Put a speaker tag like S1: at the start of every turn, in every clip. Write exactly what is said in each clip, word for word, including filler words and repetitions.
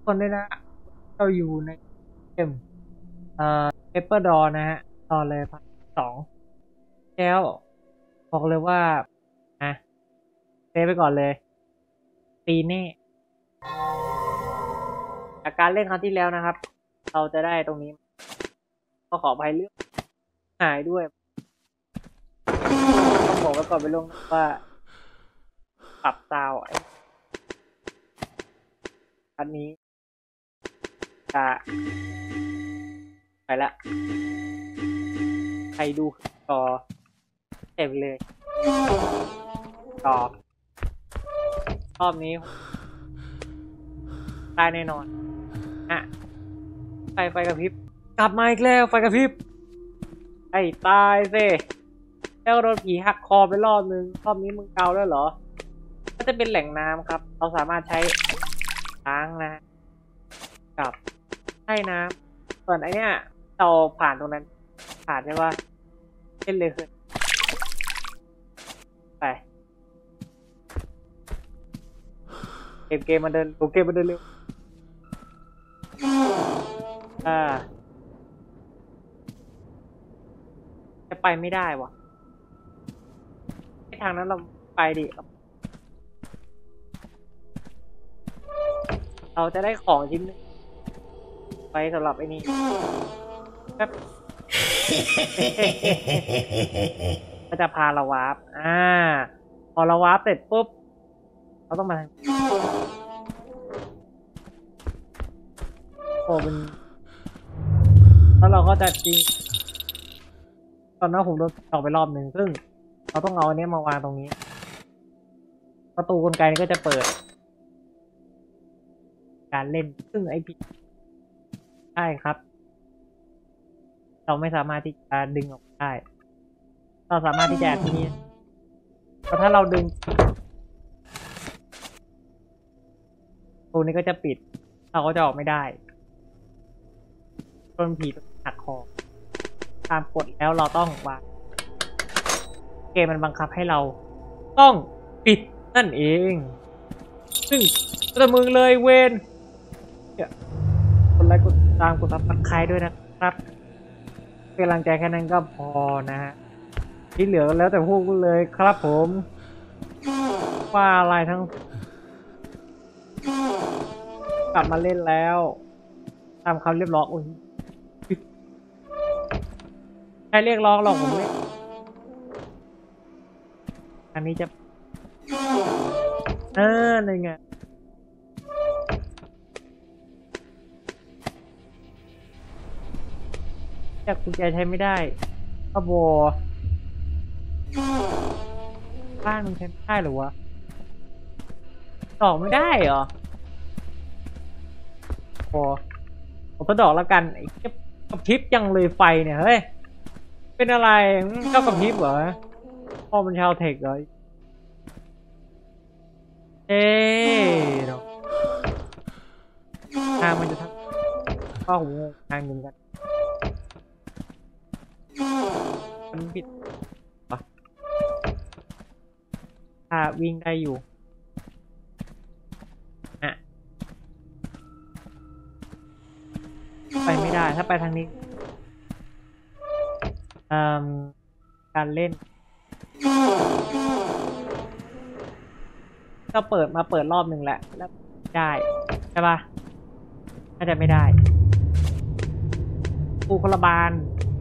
S1: คนด้วยนะเราอยู่ในเกมเอ่อเปเปอร์ดอนะฮะตอนเลยพันสองแล้วบอกเลยว่าอ่ะเซฟไปก่อนเลยตีแน่จากการเล่นครั้งที่แล้วนะครับเราจะได้ตรงนี้ก็ขออภัยเรื่องหายด้วยต้องบอกไว้ก่อนไปลงว่าปรับซาวด์อันนี้จะไปละใครดูต่อเต็มเลยต่อรอบนี้ตายแน่นอนอ่ะไฟไฟกระพริบกลับมาอีกแล้วไฟกระพริบไอ้ตายสิแล้วโดนผีหักคอไปรอบนึงรอบนี้มึงเกาแล้วเหรอก็จะเป็นแหล่งน้ำครับเราสามารถใช้ล้างนะกับให้น้ำส่วนไอเนี้ยเราผ่านตรงนั้นผ่านใช่ปะเล่นเลยคือไปเกมเกมมาเดินโอเกมมาเดินเร็วอ่าจะไปไม่ได้วะทางนั้นเราไปดิเราจะได้ของชิ้นนึงไปสำหรับไอ้นี่ครับก็จะพาเราวาร์ปอ่าพอเราวาร์ปเสร็จปุ๊บเราต้องมาโอ้เป็นแล้วเราก็จะจริงตอนนั้นผมโดนต่อไปรอบหนึ่งซึ่งเราต้องเอาอันนี้มาวางตรงนี้ประตูกลไกนี้ก็จะเปิดการเล่นซึ่งไอพีใช่ครับเราไม่สามารถที่จะดึงออกได้เราสามารถที่จะทีนี้เพราะถ้าเราดึงตัวนี้ก็จะปิดเราก็จะออกไม่ได้โดนผีหักคอตามกฎแล้วเราต้องวางเกมมันบังคับให้เราต้องปิดนั่นเองซึ่งจะมึงเลยเวนเนี่ยกดไลค์กดตามกดซับสไครบ์ด้วยนะครับเป็นกำลังใจแค่นั้นก็พอนะฮะที่เหลือแล้วแต่พวกคุณเลยครับผมว่าอะไรทั้งกลับมาเล่นแล้วตามคำเรียกร้องโอ้ยใครเรียกร้องหรอกผมเล่นอันนี้จะเออนี่ไงจากกุญแจใช้ไม่ได้ก็โบบ้านมันใช้ไม่ได้หรือวะดอกไม่ได้เหรอโอ้ผมก็ดอกแล้วกันไอ้เก็บกับพริบยังเลยไฟเนี่ยเฮ้ยเป็นอะไรเจ้ากับพริบเหรอพ่อมันชาวเทคเหรอเอ๊ะเนาะทางมันจะทำพ่อผมงงทางหนึ่งกันมันผิดปะถ้าวิ่งได้อยู่อ่ะไปไม่ได้ถ้าไปทางนี้อืมการเล่นก็เปิดมาเปิดรอบหนึ่งแหละแล้วได้ใช่ปะน่าจะไม่ได้ปูคนละบาน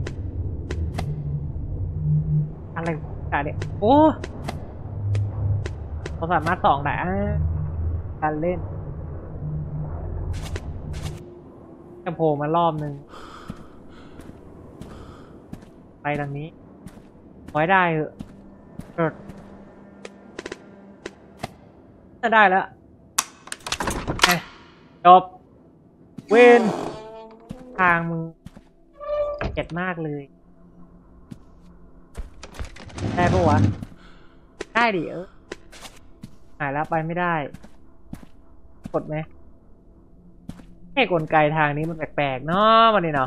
S1: อะไรกันเนี่ยโอ้เราสามารถส่องได้การเล่นจะโผล่มารอบหนึ่งไปทางนี้ไว้ได้เหอะเกิดจะได้แล้วจบเวนทางมึงเจ็ดมากเลยได้ปะวะได้ดิเออหายแล้วไปไม่ได้กดไหมแค่กลไกทางนี้มันแปลกๆเนาะมันนี่เนาะ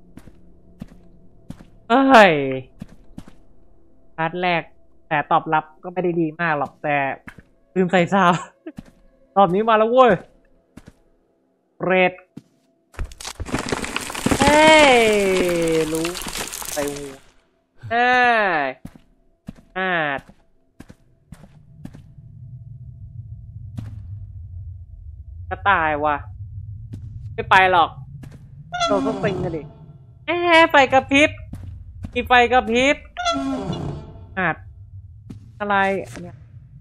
S1: เอ้ยพาร์ทแรกแต่ตอบรับก็ไม่ได้ดีมากหรอกแต่ลืมใส่ซาวรอบนี้มาแล้วเว้ยเรดเฮ้ยรู้ไปหัวเฮ้ยอาดจะตายว่ะไม่ไปหรอกโดนต้องปิงกันดิแอ้ไฟกระพริบมีไฟกระพริบอาดอะไรอันเนี้ย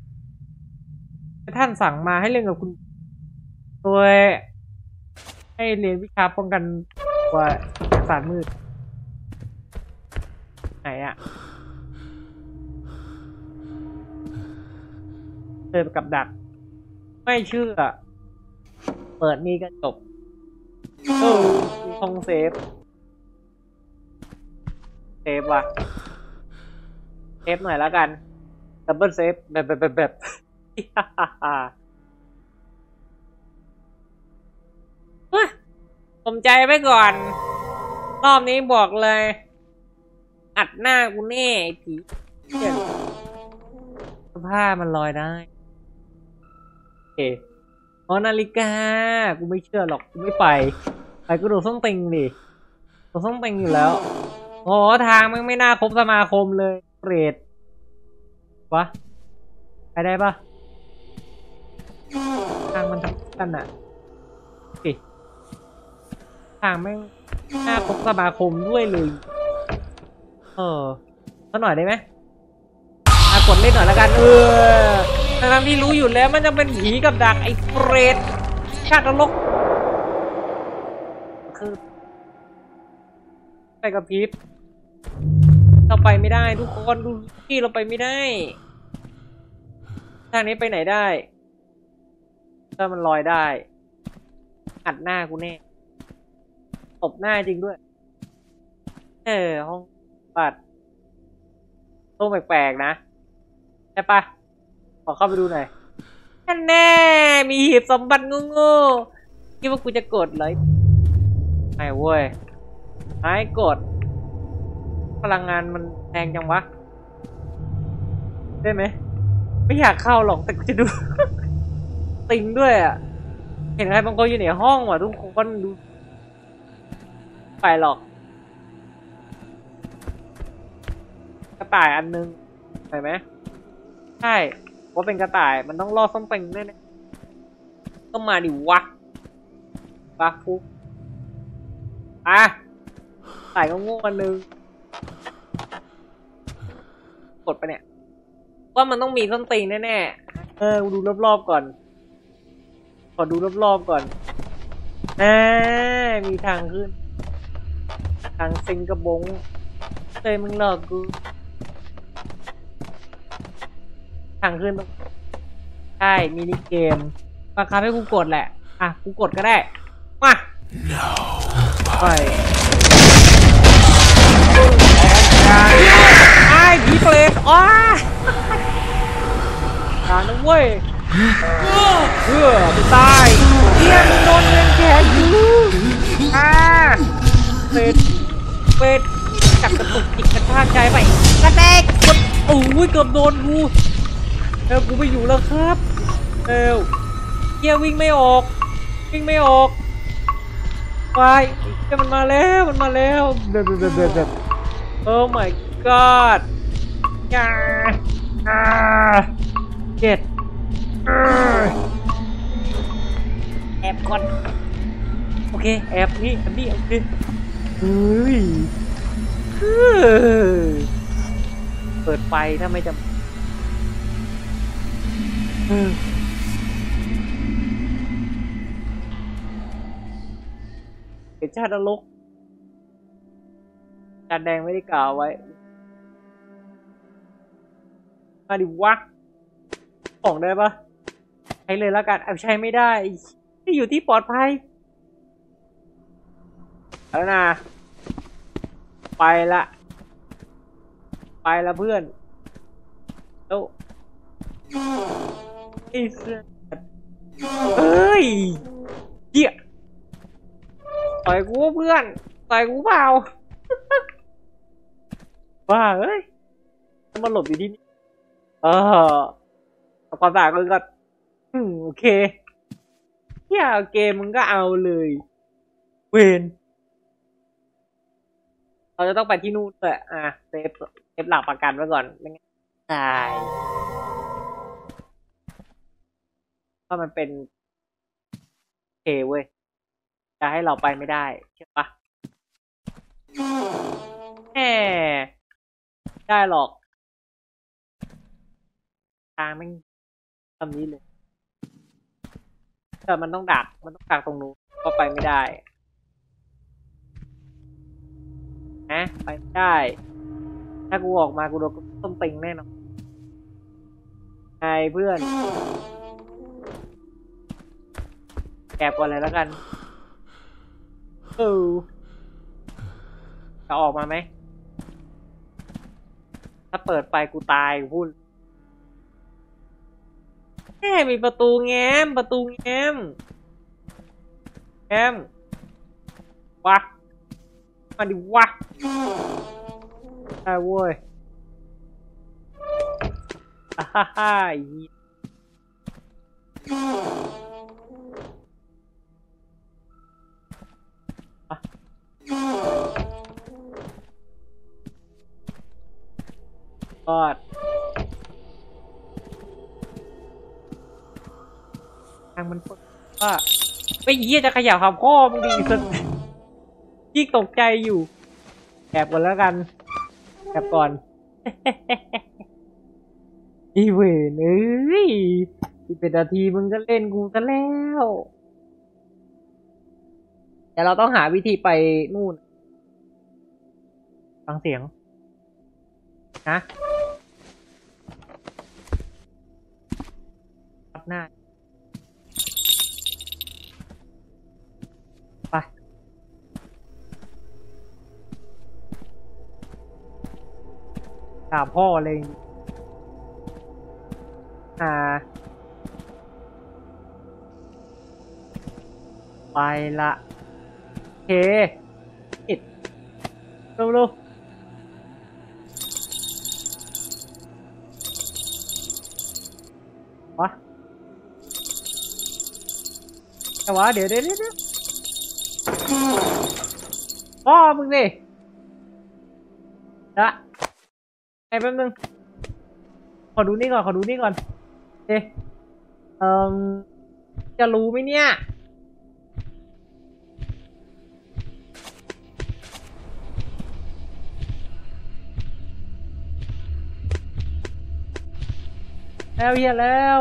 S1: ท่านสั่งมาให้เล่นกับคุณโดยให้เรียนวิชาป้องกันว่าศาสตร์มืดไหนอะเจอกับดักไม่เชื่อเปิดนี่ก็จบเออมีห้องเซฟเซฟว่ะเซฟหน่อยแล้วกันดับเบิลเซฟแบบแบบแบบแบบผมใจไว้ก่อนรอบนี้บอกเลยอัดหน้ากูแน่ไอ้ผีผ้ามันลอยได้โอเคอ๋อนาฬิกากูไม่เชื่อหรอกกูไม่ไปไปกูดูส้มติงดิดูส้มติงอยู่แล้วโอ้ทางมันไม่น่าครบสมาคมเลยเกรดวะไปได้ปะทางมันทั้งกันอะสิทางแม่งน่าคบสมาคมด้วยเลยเออสักหน่อยได้ไหมอ่ะกดเล่นหน่อยแล้วกันเออทั้งที่รู้อยู่แล้วมันจะเป็นผีกับดักไอ้เปรตชาตินรกคือไปกับพีฟเราไปไม่ได้ทุกคนดูที่เราไปไม่ได้ทางนี้ไปไหนได้ถ้ามันลอยได้อัดหน้ากูแน่ตบหน้าจริงด้วยเออห้องบัดตู้แปลกๆนะใช่ปะขอเข้าไปดูหน่อยแน่มีหีบสมบัติงูๆคิดว่ากูจะกดเลยไอ้เว้ยไอ้กดพลังงานมันแพงจังวะได้ไหมไม่อยากเข้าหรอกแต่กูจะดู ติงด้วยอ่ะเห็นใครบางคนอยู่ในห้องว่ะทุกคนดูไปหรอกกระต่ายอันนึงเห็นไหมใช่ว่าเป็นกระต่ายมันต้องรอส้มเป็งแน่ๆต้องมาดิวะบักฟุกอ่ะต่ายก็งูอันนึงกดไปเนี่ยว่ามันต้องมีส้นตีนแน่ๆเออดูรอบๆก่อนขอดูรอบๆก่อนอ่ามีทางขึ้นทางซิงกระบงเตยมึงหลอกกูทางขึ้นใช่มินิเกมบังคับให้กูกดแหละอ่ะกูกดก็ได้มาไปไอ้ผีเปรตอ้าตายนะเว้ยเพื่อไปตายเฮียมึงโดนเงินแขนอยู่อ่าเป็ดเป็ดจับกระตุกจิกกระชากใจไปกระแตกกดโอ้ยเกือบโดนกูเออกูไม่อยู่แล้วครับเอวเฮียวิ่งไม่ออกวิ่งไม่ออกไปเฮียมันมาแล้วมันมาแล้วเด็ดเด็ดเด็ดเด็ดโอ้ my god ย่าอ่าเจ็ดแอบก่อนโอเคแอบนี่อันนี้โอเคเฮ้ยเปิดไฟถ้าไม่จำเห็นชาตินรกจานแดงไม่ได้กล่าวไว้มาดิวะของได้ปะใช้เลยแล้วกันเอาใช้ไม่ได้ที่อยู่ที่ปลอดภัยแล้วนะไปละไปละเพื่อนแล้วไอ้เสือเฮ้ยเหี้ยต่อยกูเพื่อนต่อยกูเปล่าบ้าเอ้ยมันหลบอยู่ที่นี่เออความสะอาดเลยก็โอเคที่เอาเกมมึงก็เอาเลยเวนเราจะต้องไปที่นู่นเลยอ่ะเซฟเซฟหลักประกันไว้ก่อนไม่งั้นตายเพราะมันเป็นเคเว้ยจะให้เราไปไม่ได้ใช่ปะแหมได้หรอกทางไม่ทำนี้เลยแต่มันต้องดักมันต้องดักตรงนู้นก็ไปไม่ได้นะไปไม่ได้ถ้ากูออกมากูโดนต้มติงแน่นอนไงเพื่อนแอบก่อนเลยแล้วกันเออจะออกมาไหมถ้าเปิดไปกูตายกูพูดแค่มีประตูแง้มประตูแง้มแง้มวะมาดิวะได้เว้ยฮ่าฮ่าฮ่ากอดทางมันเปิดว่าไอ้เหี้ยจะขยับคำข้อมึงดีสุดยิ่งตกใจอยู่แอบก่อนแล้วกันแอบก่อนอีเวนเอ้ยที่เป็นนาทีมึงก็เล่นกูซะแล้วแต่เราต้องหาวิธีไปนู่นฟังเสียงนะรับหน้าไปถามพ่อเลยอ่าไปละโอเคอิดดูดูวะแต่ว่าเดี๋ยวเดี๋ยวเดี๋ยวพ่อมึงดิละไอ้แป๊บนึงขอดูนี่ก่อนขอดูนี่ก่อนเอ๊ะเอ่อจะรู้ไหมเนี่ยแล้วเฮียแล้ว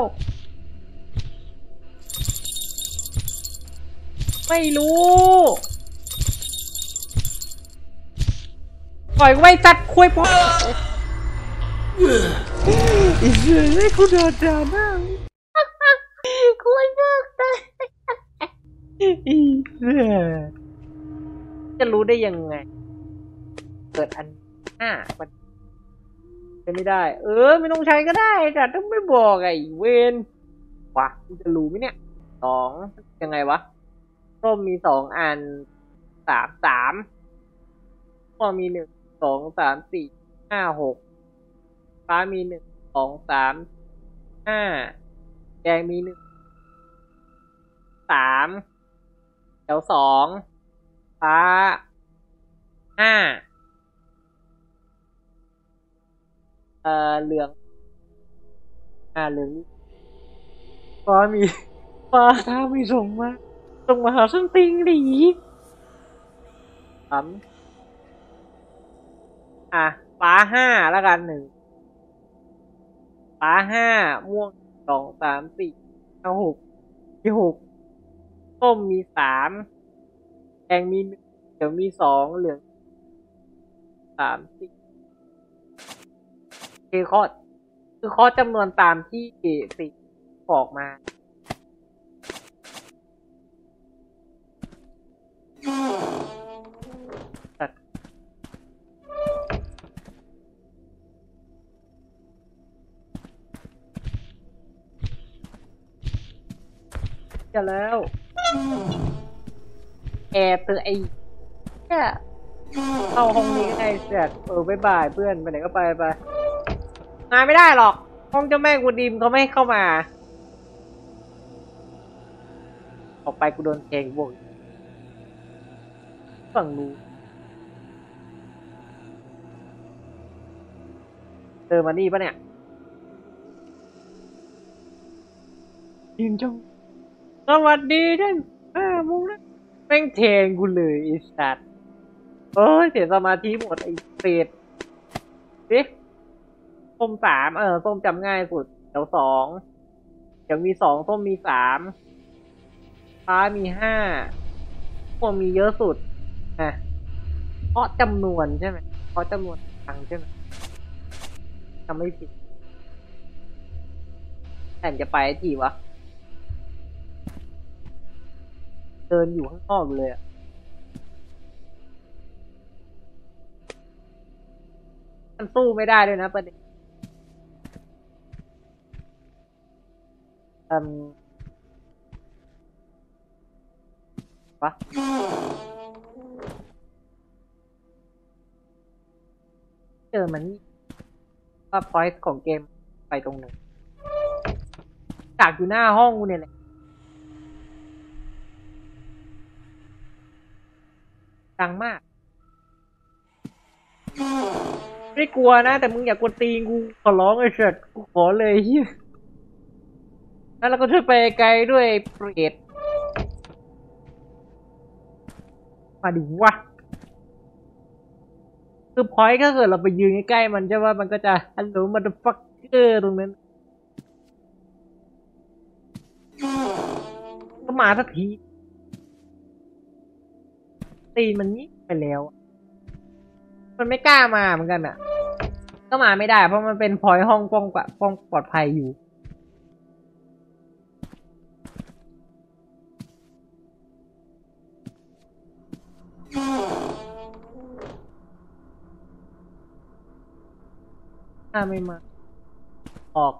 S1: ไม่รู้ปล่อยกูไม่ตัดคุยพ่ออีเสือให้กูโดนด่าหน้าคุยมากเลยอีเสือจะรู้ได้ยังไงเกิดอันห้ามันไม่ได้เออไม่ต้องใช้ก็ได้แต่ต้องไม่บอกไอ้เวนวะกูจะรู้ไหมเนี่ยสองยังไงวะร่มมีสองอันสามสามก็มีหนึ่งสองสามสี่ห้าหกฟ้ามีหนึ่งสองสามห้าแดงมีหนึ่งสามแถวสองฟ้าห้าเอ่อเหลืองอ่าเหลืองฟ้ามีฟ้าถ้ามีส่งมาส่งมาหาส้นติงดิสามอ่ะฟ้าห้าแล้วกันหนึ่งฟ้าห้าม่วงสองสามสี่ห้าหกมีหกส้มมีสามแดงมีหนึ่งเขียวมีสองเหลืองสามสี่คือข้อคือข้อจำนวนตามที่สี่บอกมาตัดจะแล้วแอบเธอไอ้แค่เข้าห้องนี้ก็ได้เสร็จเออบ๊ายบายเพื่อนไปไหนก็ไปไปมาไม่ได้หรอกห้องเจ้าแม่กูดิมเขาไม่ให้เข้ามาออกไปกูโดนแทงบวกฝั่งนู้นเจอมานี่ปะเนี่ยยิงจังสวัสดีท่านอ้ามึงนะแม่งแทงกูเลยไอ้สัตว์เอ้ยเสียสมาธิหมดไอ้เปรตสิส้มสามเออส้มจำง่ายสุดแถวสองเดี๋ยวมีสองส้มมีสามฟ้ามีห้าพวกมีเยอะสุดอ่ะเพราะจำนวนใช่ไหมเพราะจำนวนตังใช่ไหมจำไม่ผิดแต่จะไปทีวะเดินอยู่ข้างนอกเลยอะมันสู้ไม่ได้ด้วยนะประเด็นอืมวะเจอมันว่าพอยต์ของเกมไปตรงไหนจากอยู่หน้าห้องกูเนี่ยแหละดังมากไม่กลัวนะแต่มึงอย่ากวนตีนกูขอร้องไอ้เฉิดกูขอเลยเฮียแล้วเราก็ช่วยไปไกลด้วยเปรตมาดิวะคือพอยต์ก็เกิดเราไปยืนใกล้ๆมันใช่ว่ามันก็จะฮัลโหลมันจะฟักเกอร์ตรงนั้นก็มาสักทีตีมันนี้ไปแล้วมันไม่กล้ามาเหมือนกันอ่ะก็มาไม่ได้เพราะมันเป็นพอยต์ห้องป้องป้องปลอดภัยอยู่ถ้าไม่มาออก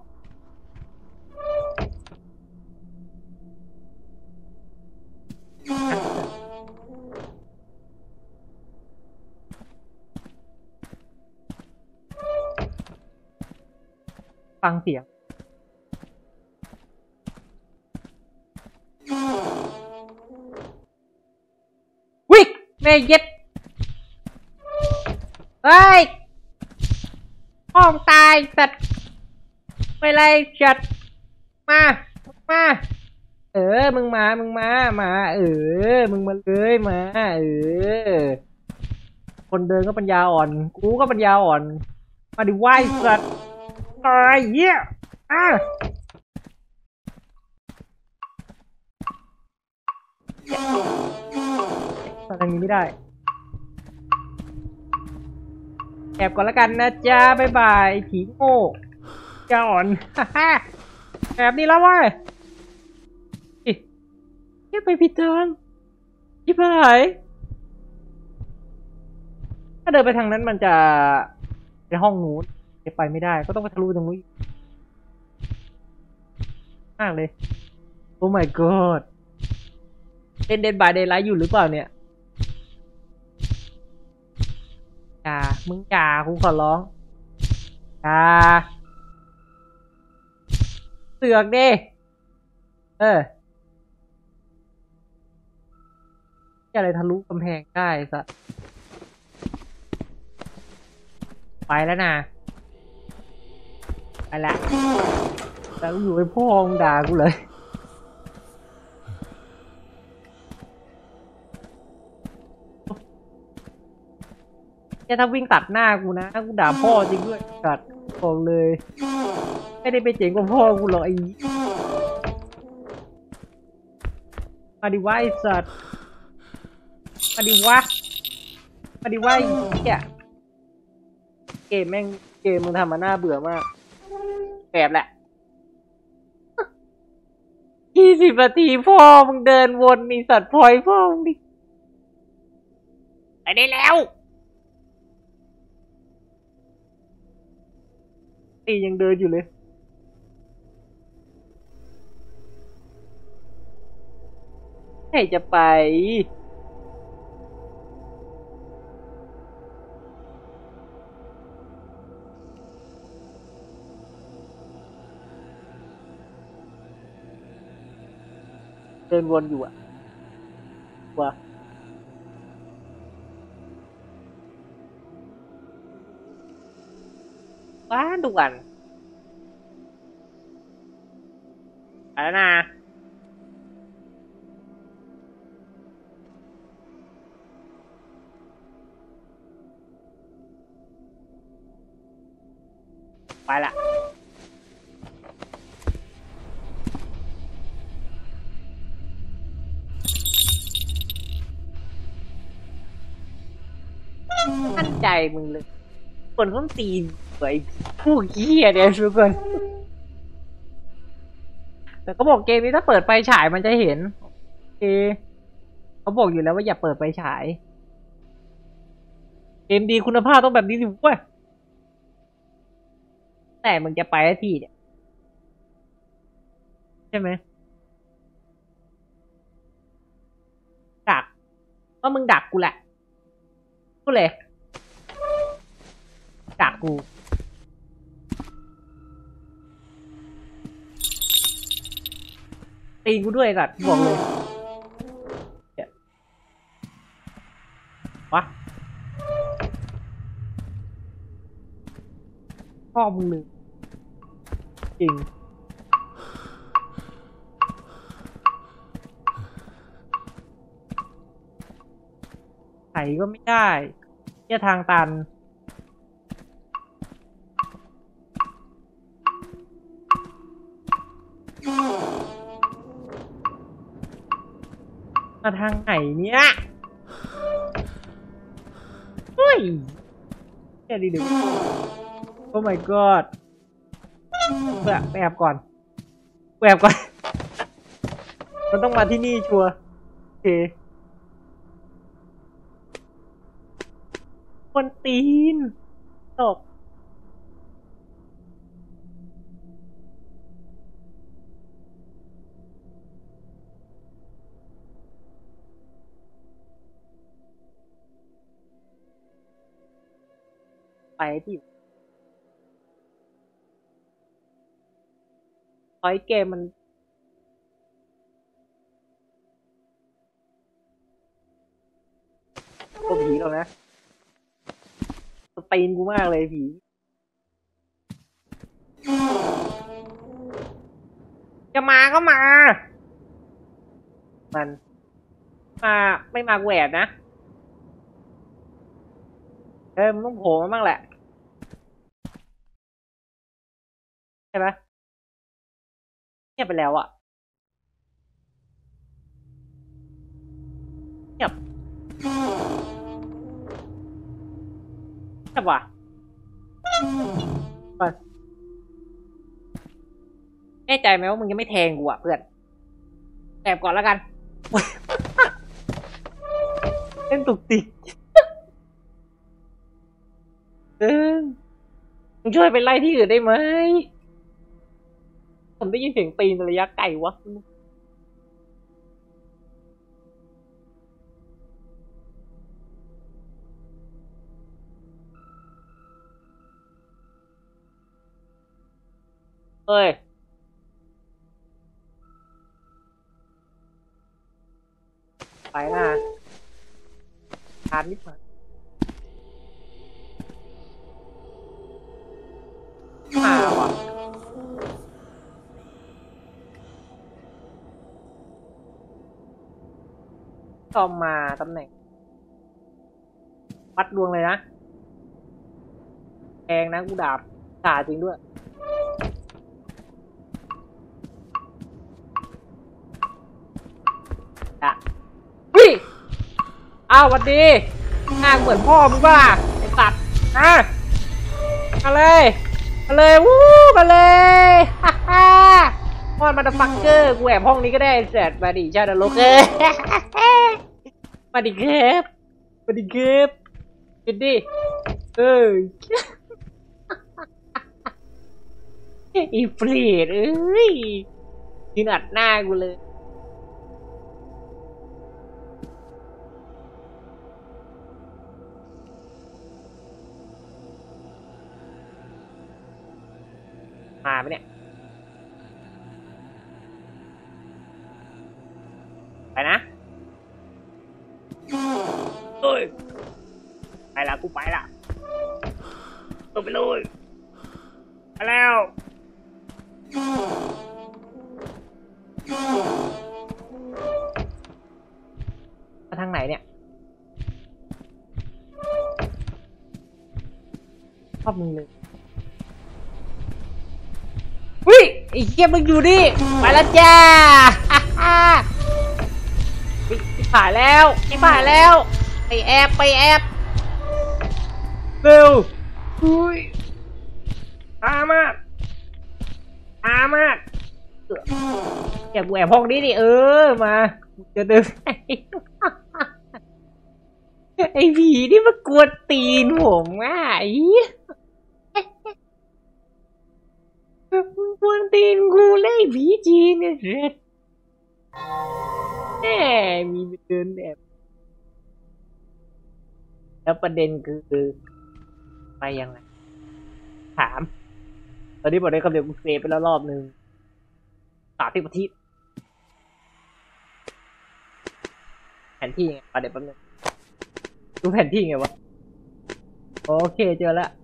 S1: ฟังเสียงวิกแม่เย็ดเฮ้ยห้องตายสัตว์ไปเลยจัดมามาเออมึงมามึงมามาเออมึงมาเลยมาเออคนเดินก็ปัญญาอ่อนกูก็ปัญญาอ่อนมาดิไหวสัตว์อะไรเงี้ยอ่ะตอนนี้ไม่ได้แอบก่อนละกันนะจ๊ะบ๊ายบายผีโง่จะอ่อนฮ่าฮ่าแอบนี่แล้วเว้ยเฮ้ยไปผิดทางชิบหายถ้าเดินไปทางนั้นมันจะไปห้องนู้นจะไปไม่ได้ก็ต้องไปทะลุตรงนู้นมากเลยโอ้ my god เล่นเดนบายเดย์ไลท์อยู่หรือเปล่าเนี่ยอย่ามึงอย่ากูขอร้องอย่าเสือกดิเอออะไรทะลุกำแพงได้สัสไปแล้วนะไปละแล้วอยู่ไอ้พ่อมึงด่ากูเลยจะถ้าวิ่งตัดหน้ากูนะกูด่าพ่อจริงด้วยตัดบอกเลยไม่ได้ไปเจ๋งกว่าพ่อกูหรอกไอ้มาดิวะไอ้สัตว์มาดิวะมาดิวะไอ้เหี้ยเกมแม่งเกมมึงทำมาหน้าเบื่อมากแบบแหละยี่สิบนาทีพ่อมึงเดินวนมีสัตว์พลอยพ่อมึงดิไปได้แล้วตียังเดินอยู่เลยไหนจะไปเดินวนอยู่อะว่าว้าด่วนไปแล้วนะไปละมั่นใจมึงเลยคนต้นตีนไอ้ผู้เหี้ยเนี่ยทุกคนแต่ก็บอกเกมนี้ถ้าเปิดไฟฉายมันจะเห็นโอเคเขาบอกอยู่แล้วว่าอย่าเปิดไฟฉายเกมดีคุณภาพต้องแบบนี้สิเว้ยแต่มึงจะไปที่เนี่ยใช่ไหมดักว่ามึงดักกูแหละกูเลยดักกูตีกูด้วยก่อนบอกเลยวะพ่อมึงหนึ่งจริงไถก็ไม่ได้เที่ยทางตันมาทางไหนเนี่ยเฮ้ยแค่ดีเดี๋ยวโอ้ my god เพื่อไปแอบก่อนไปแอบก่อนมันต้องมาที่นี่ชัวร์โอเคคนตีนตกไปที่พอยเกมมันตัวผีหรอกนะตีนกูมากเลยผีจะมาก็มามันมาไม่มาแหวกนะเออมึงต้องโผล่มาบ้างแหละใช่ไหมเงียบไปแล้วอ่ะเงียบเงียบว่ะไปแน่ใจไหมว่ามึงยังไม่แทงกูอ่ะเพื่อนแอบก่อนแล้วกันเล่นตุกติกเออมึงช่วยไปไล่ที่อื่นได้ไหมผมได้ยินเสียงตีนระยะไกลวะเฮ้ยไปนะทานนิดหน่อยมาว่ะชอมมาตำแหน่งวัดดวงเลยนะแพงนะกูดาบด่าจริงด้วยอ่ะวิอ้าวสวัสดีหน้าเหมือนพ่อมึงบ้าไอ้สัตว์อ่ะมาเลยมาเลยวู้มาเลยฮ่าฮ่าพอดมาดฟักเกอร์กูแอบห้องนี้ก็ได้เสร็จมาดิชาดโลกเกอร์มาดิเก็บมาดิเก็บกินดิเอออีฟรีดเอ้ยยืนอัดหน้ากูเลยมาไหมเนี่ยไปนะเอ้ยไปละกูไปละตัวไปเลยไปแล้วมาทางไหนเนี่ยชอบมึงเลยวิไอ้เหี้ยมึงอยู่ดิไปแล้วจ้าที่ผ่านแล้วที่ผ่านแล้วไปแอบไปแอบเร็วอุ้ยตามากตามากอยากแอบห้องนี้ดิเออมาจะเดินไอ้ผีนี่มากวนตีนผมอ่ะไอ้กวนตีนกูเลยผีจีนเนี่ยเร็ดแหมมีเดินแบบแล้วประเด็นคือไปยังไงถามตอนนี้บอกได้คำเดียวกูเซฟไปแล้วรอบนึงสามสิบนาทีแผนที่ไงประเดี๋ยวแป๊บนึงดูแผนที่ไงวะโอเคเจอแล้ว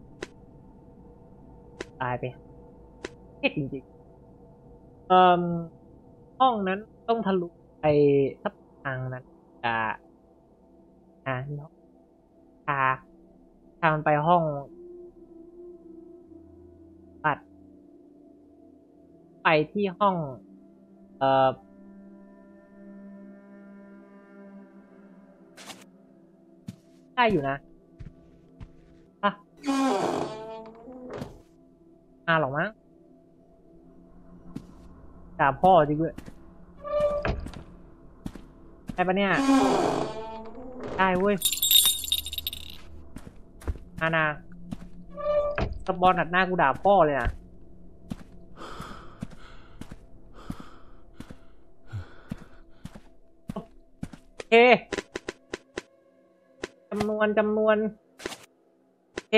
S1: ตายไปเท่จริงๆเอ่อห้องนั้นต้องทะลุไปทับทางนั้นจะอ่าเนาะทางทางไปห้องปัดไปที่ห้องเอ่อได้อยู่นะอ่ะมาหรอกมั้งด่าพ่อจริงด้วยได้ปะเนี่ยได้เว้ยอาณาสปอนอัดหน้ากูด่าพ่อเลยนะโอเคจำนวนจำนวนโอเค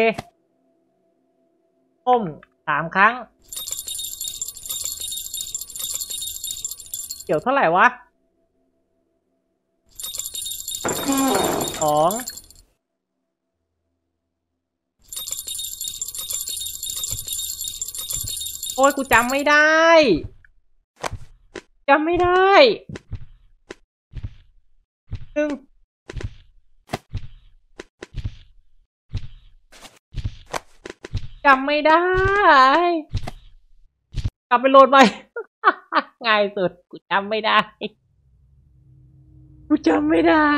S1: ต้มสามครั้งเกี่ยวเท่าไหร่วะสองโอ้ยกูจำไม่ได้จำไม่ได้หนึ่งจำไม่ได้กลับไปโหลดใหม่ง่ายสุดกูจำไม่ได้กูจำไม่ได้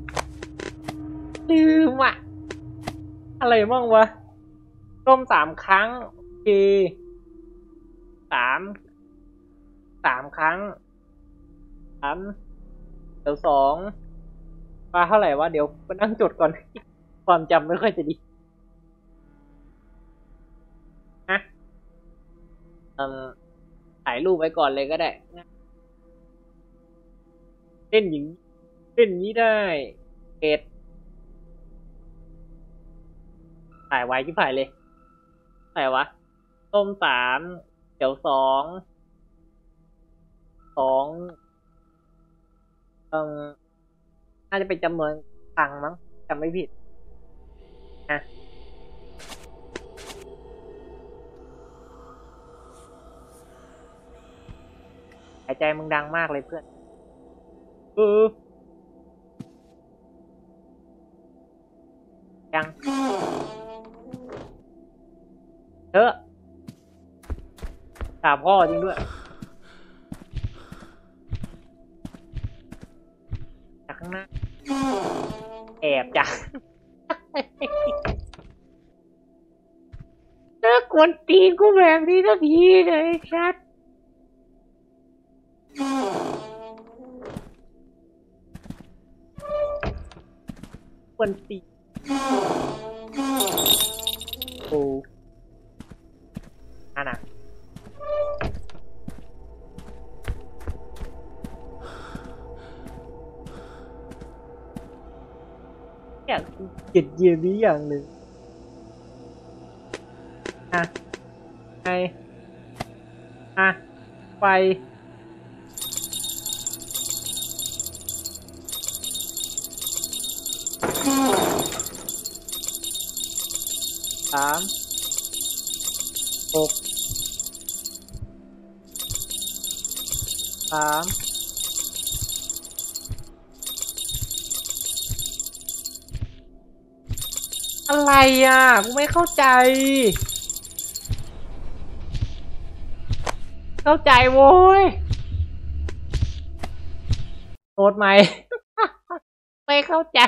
S1: ลืมอ่ะอะไรบ้างวะร่มสามครั้งโอเคสามสามครั้งสามเดี๋ยวสองปลาเท่าไหร่วะเดี๋ยวไปนั่งจดก่อนความจำไม่ค่อยจะดีฮะเอ่อถ่ายรูปไว้ก่อนเลยก็ได้เล่นอย่างนี้เล่นนี้ได้เอ็ดถ่ายไว้ที่ถ่ายเลยถ่ายวะต้มสามเดี๋ยวสองสองเอ่อน่าจะเป็นจำนวนตังมั้งจำไม่ผิดนะหายใจมึงดังมากเลยเพื่อนเออยังเออตาพ่อจริงด้วยจากข้างหน้าแอบจ้ะน่ากวนตีนกูแบบนี้นะพี่เลยชัดกวนตีนโอ้อ่ะนะอยากเกลียดเยียนี้อย่างหนึ่งอ่ะไงอ่ะไฟามหกสามอะไรอ่ะกูไม่เข้าใจเข้าใจโว้ยโน้ตไหม ไม่เข้าใจ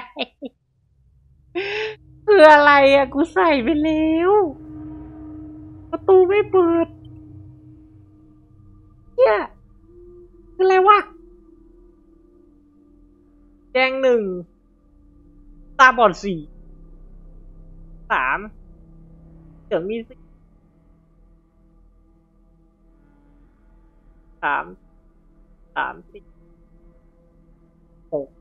S1: คืออะไรอ่ะกูใส่ไปแล้วประตูไม่เปิดเนี่ยคืออะไรวะแดงหนึ่งตาบอดสี่สามเดี๋ยวมีสี่สามสามสี่หก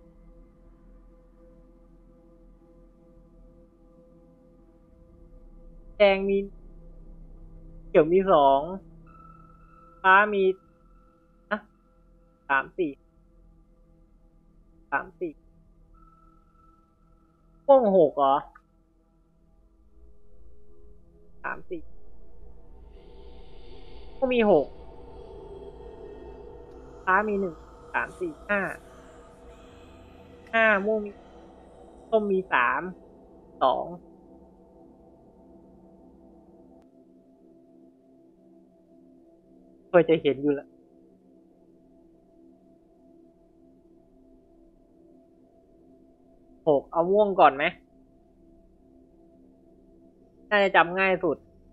S1: แดงมีเขียวมีสองฟ้ามีนะสามสี่สามสี่ม่วงหกเหรอสามสี่ก็มีหกฟ้ามีหนึ่งสามสี่ห้าห้าม่วงมีส้มมีสามสองเคยจะเห็นอยู่แล้วหกเอาม่วงก่อนไหมน่าจะจำง่ายสุด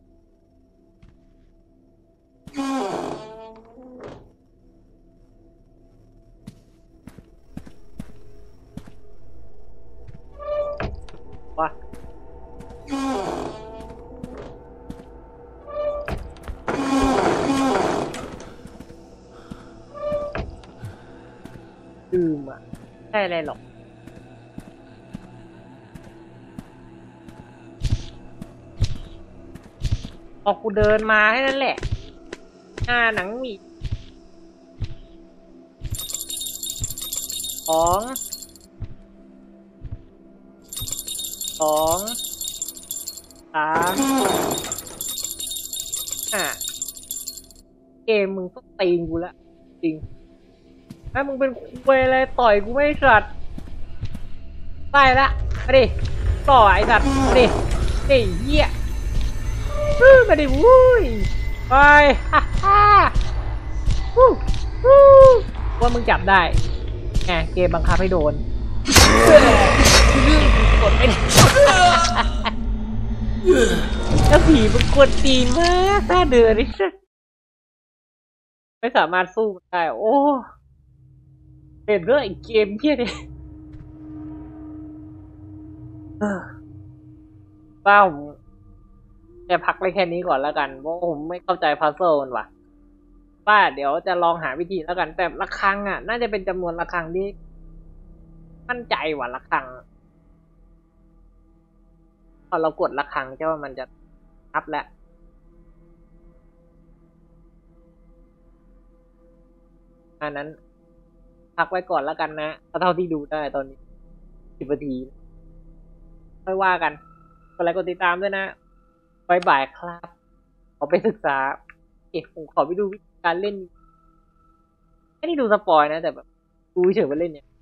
S1: ว่าดื่มอ่ะใช่อะไรหรอกพอกูเดินมาให้นั่นแหละหน้าหนังหมีสองสองสามห้าเกมมึงต้องตีนกูละจริงถ้ามึงเป็นคุยอะไรต่อยกูไม่สัตว์ไปละมาดิต่อไอ้สัตว์มาดิไอ้เหี้ยมาดิวุ้ยไปฮ่าฮ่าวู้วู้ว่ามึงจับได้ไงเกมบังคับให้โดนกดไม่ได้แล้วผีมันกดตีมากถ้าเดินนี่ไม่สามารถสู้ได้โอ้เป็นเรื่องไอ้เกมเพี้ยเลยบ้าผมจะพักไว้แค่นี้ก่อนแล้วกันเพราะผมไม่เข้าใจพัซเซิลมันว่ะว่าเดี๋ยวจะลองหาวิธีแล้วกันแต่ละครั้งอ่ะน่าจะเป็นจำนวนละครั้งที่มั่นใจว่าละครั้งพอเรากดละครั้งใช่ว่ามันจะนับแล้วอันนั้นพักไว้ก่อนแล้วกันนะเท่าที่ดูได้ตอนนี้สิบนาทีค่อยว่ากันกดไลค์กดติดตามด้วยนะบายบายครับขอไปศึกษาเอ๊ะผมขอไปดูวิธีการเล่นไม่ได้ดูสปอยนะแต่แบบดูเฉยๆว่าเล่นเนี่ย